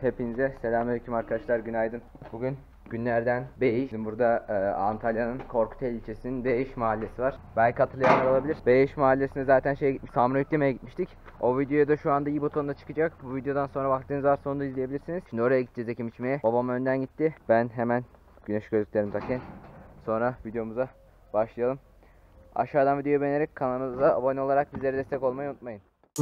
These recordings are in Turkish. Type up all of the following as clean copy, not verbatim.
Hepinize selamünaleyküm arkadaşlar, günaydın. Bugün günlerden 5. Bizim burada Antalya'nın Korkuteli ilçesinin Beyiş mahallesi var. Belki hatırlayanlar olabilir. Beyiş mahallesine zaten samra yüklemeye gitmiştik. O videoya da şu anda i butonunda çıkacak. Bu videodan sonra vaktiniz varsa onu da izleyebilirsiniz. Şimdi oraya gideceğiz ekim içmeye. Babam önden gitti. Ben hemen güneş gözlüklerimi takayım. Sonra videomuza başlayalım. Aşağıdan videoyu beğenerek kanalımıza abone olarak bizlere destek olmayı unutmayın.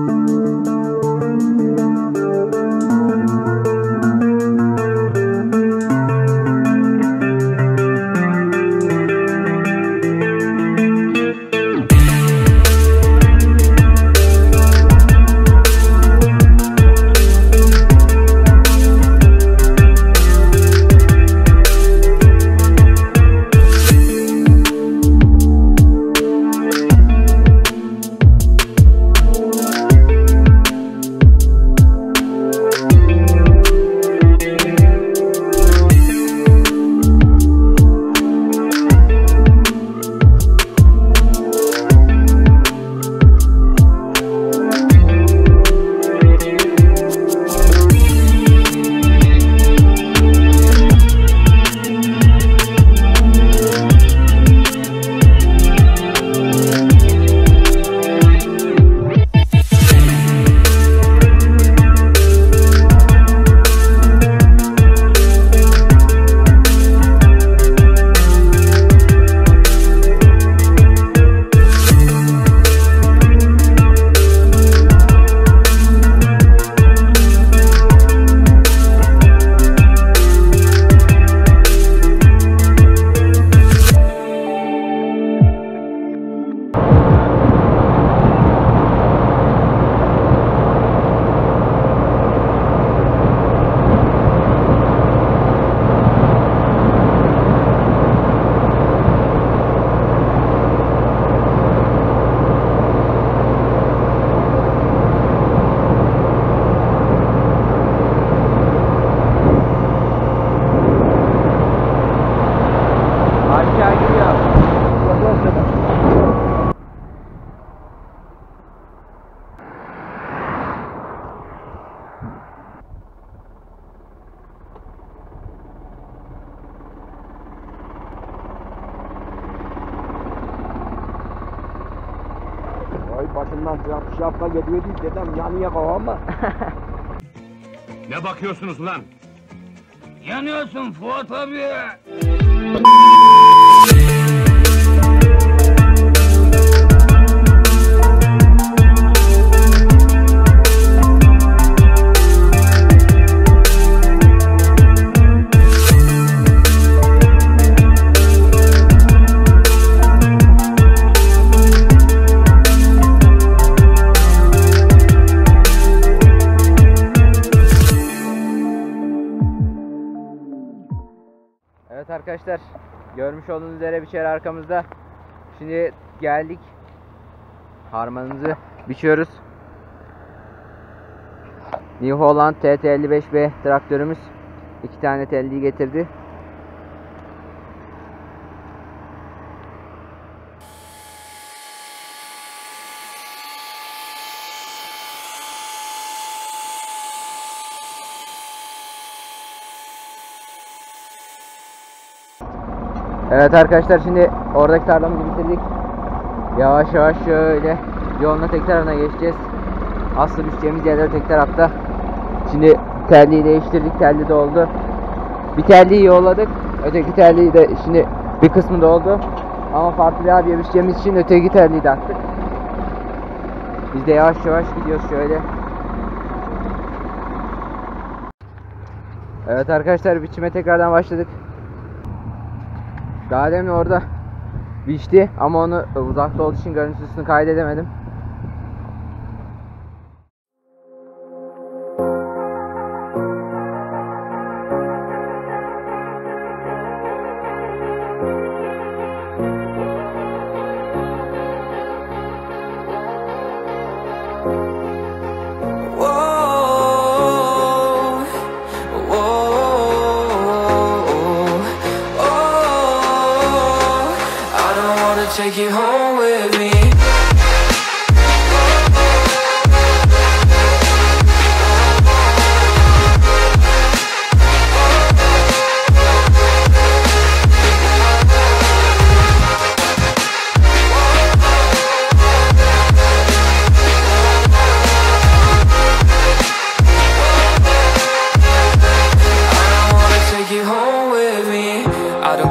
Başımdan şapka geliyor değil dedem, yanıyor kafama. Ne bakıyorsunuz lan? Yanıyorsun Fuat abi. Evet arkadaşlar, görmüş olduğunuz üzere bir şeyler arkamızda. Şimdi geldik, harmanımızı biçiyoruz. New Holland TT55B traktörümüz 2 tane telliyi getirdi. Evet arkadaşlar, şimdi oradaki tarlamızı bitirdik. Yavaş yavaş şöyle yolun tek tarafına geçeceğiz. Aslı düşeceğimiz yerler tek tarafta. Şimdi telliyi değiştirdik, telli doldu. Bir telliyi yolladık, öteki telliyi de şimdi bir kısmı doldu. Ama farklı abiye biçeceğimiz için öteki telliyi de attık. Biz de yavaş yavaş gidiyoruz şöyle. Evet arkadaşlar, biçime tekrardan başladık. Daha demin orada biçti ama onu uzakta olduğu için görüntüsünü kaydedemedim. Take you home with me.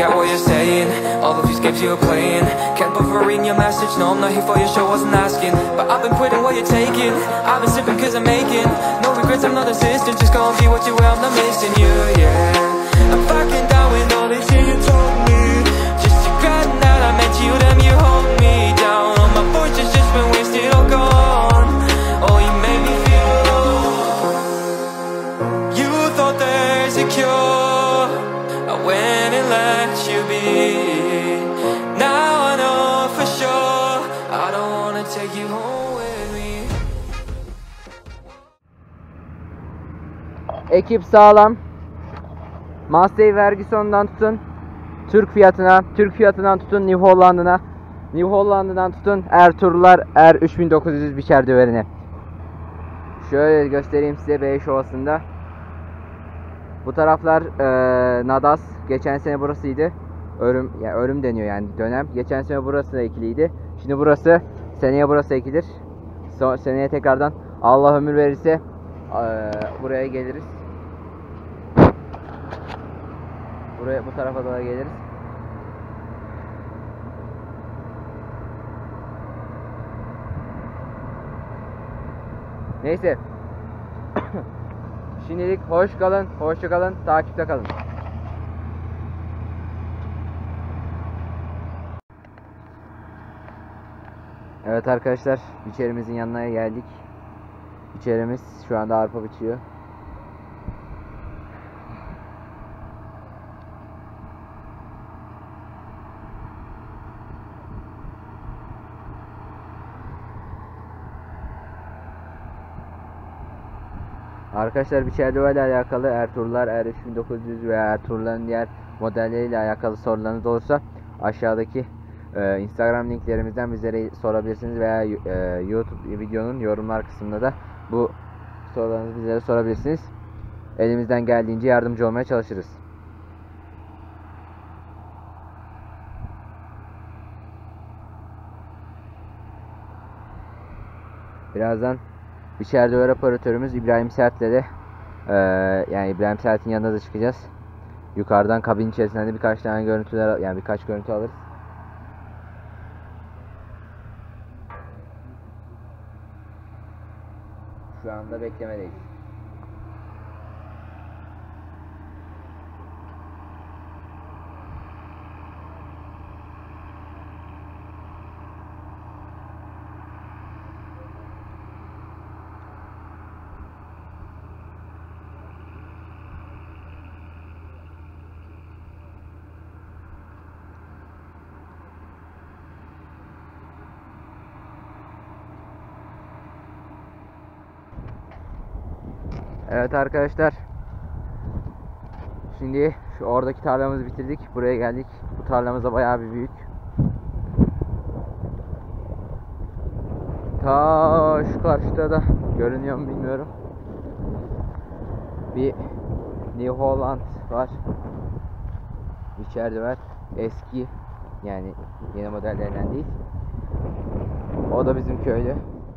get what you're saying. All of these games you're playing. Can't bother reading your message. No, I'm not here for your show, wasn't asking. But I've been putting what you're taking. I've been sipping cause I'm making. No regrets, I'm not assistant. Just go and be what you were, I'm not missing you, yeah. I'm fucking down with all the shit you told me. Just regretting that I met you, damn you hold me down. All my fortune's just been wasted, all gone. Oh, you made me feel alone. You thought there's a cure. I went and let you be. Now I know for sure I don't wanna take you home with me. Ekip sağlam. Massey Ferguson'dan tutun Türk fiyatından tutun New Holland'ına, New Holland'dan tutun Ertuğrullar R3900 biçer döverine. Şöyle göstereyim size Beyş Ovası'nda. Bu taraflar Nadas. Geçen sene burasıydı. Örüm deniyor yani dönem. Geçen sene burası da ekiliydi. Şimdi burası, seneye burası ekilir. Seneye tekrardan Allah ömür verirse buraya geliriz. Bu tarafa da geliriz. Neyse. Şimdilik hoş kalın, hoşça kalın, takipte kalın. Evet arkadaşlar, biçerimizin yanına geldik. Biçerimiz şu anda arpa biçiyor. Arkadaşlar biçerliği ile alakalı Ertuğrullar R3900 veya Ertuğrul'ların diğer modelleriyle alakalı sorularınız olursa aşağıdaki Instagram linklerimizden bizlere sorabilirsiniz veya YouTube videonun yorumlar kısmında da bu sorularınızı bizlere sorabilirsiniz. Elimizden geldiğince yardımcı olmaya çalışırız. Birazdan biçer döver operatörümüz İbrahim Sert'le de yani İbrahim Sert'in yanına da çıkacağız. Yukarıdan kabin içerisinden de birkaç görüntü alırız. Şu anda beklemedeyiz. Evet arkadaşlar, şimdi şu oradaki tarlamızı bitirdik, buraya geldik. Bu tarlamız da bayağı bir büyük. Ta şu karşıda da görünüyor mu bilmiyorum, bir New Holland var, içeride var, eski yani yeni modellerden değil. O da bizim köylü.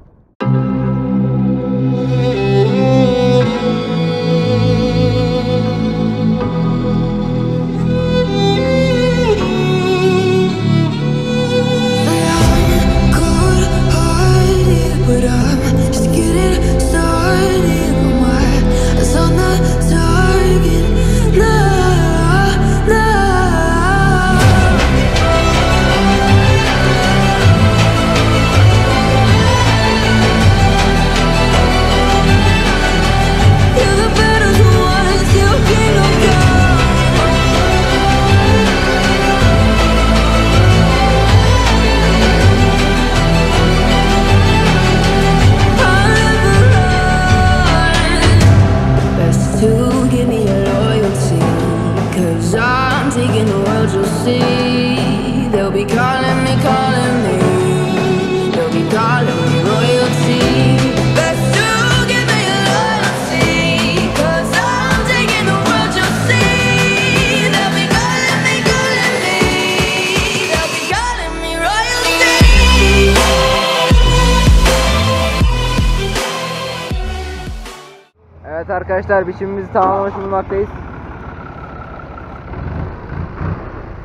Evet arkadaşlar, biçimimizi tamamlamış bulunmaktayız.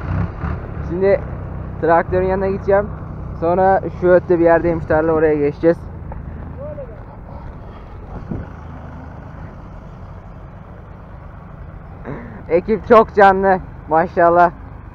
Şimdi traktörün yanına gideceğim. Sonra şu ötte bir yerdeymiş tarla, oraya geçeceğiz. Ekip çok canlı maşallah.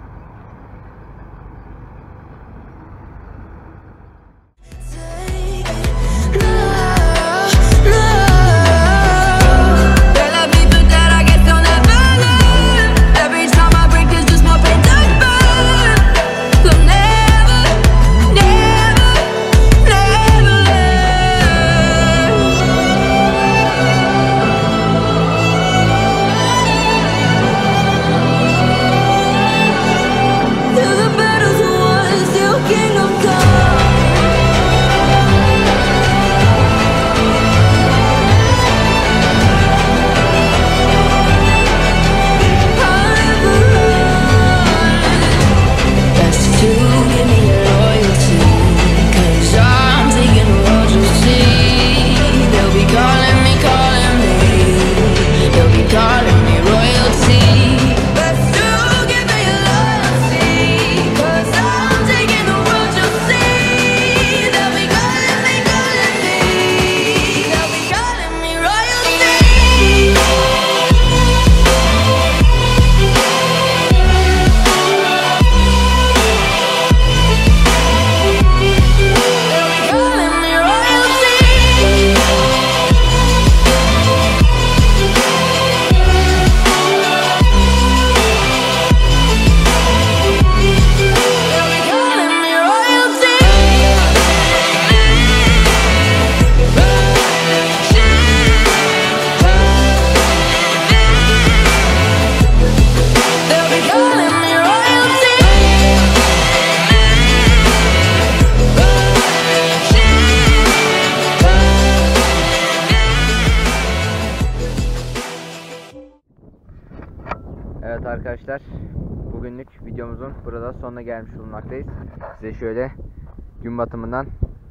Evet arkadaşlar, bugünlük videomuzun burada sonuna gelmiş bulunmaktayız. Size şöyle gün batımından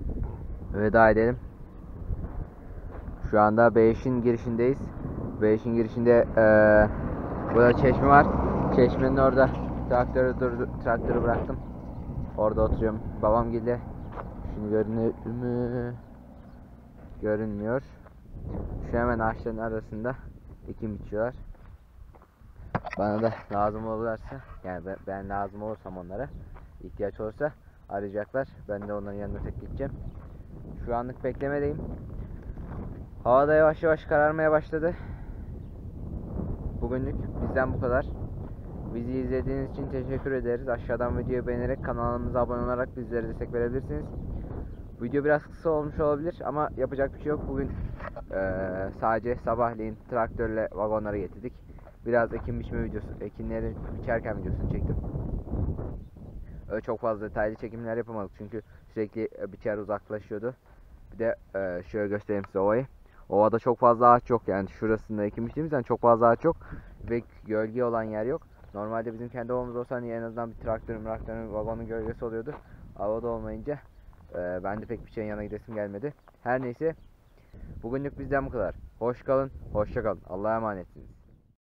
veda edelim. Şu anda B5'in girişindeyiz. B5'in girişinde burada çeşme var. Çeşmenin orada traktörü bıraktım. Orada oturuyorum. Babam geldi. Şimdi görünüyor mü? Görünmüyor. Şu hemen ağaçların arasında ekim biçiyorlar. Bana da lazım olursa, yani ben lazım olursam onlara, ihtiyaç olursa arayacaklar. Ben de onların yanına tek gideceğim. Şu anlık beklemedeyim. Hava da yavaş yavaş kararmaya başladı. Bugünlük bizden bu kadar. Bizi izlediğiniz için teşekkür ederiz. Aşağıdan videoyu beğenerek kanalımıza abone olarak bizlere destek verebilirsiniz. Video biraz kısa olmuş olabilir ama yapacak bir şey yok. Bugün sadece sabahleyin traktörle vagonları getirdik. Biraz ekim biçme videosu, ekinleri biçerken videosunu çektim. Öyle çok fazla detaylı çekimler yapamadık çünkü sürekli biçer uzaklaşıyordu. Bir de şöyle göstereyim size ovayı. Ovada çok fazla ağaç yok, yani şurasında ekim biçtiğimizden çok fazla ağaç yok ve gölge olan yer yok. Normalde bizim kendi ovamız olsa hani en azından bir traktörün vagonun gölgesi oluyordu. Havada olmayınca ben de pek bir şeyin yanına gidesim gelmedi. Her neyse, bugünlük bizden bu kadar. Hoş kalın, hoşça kalın. Allah'a emanetsiniz.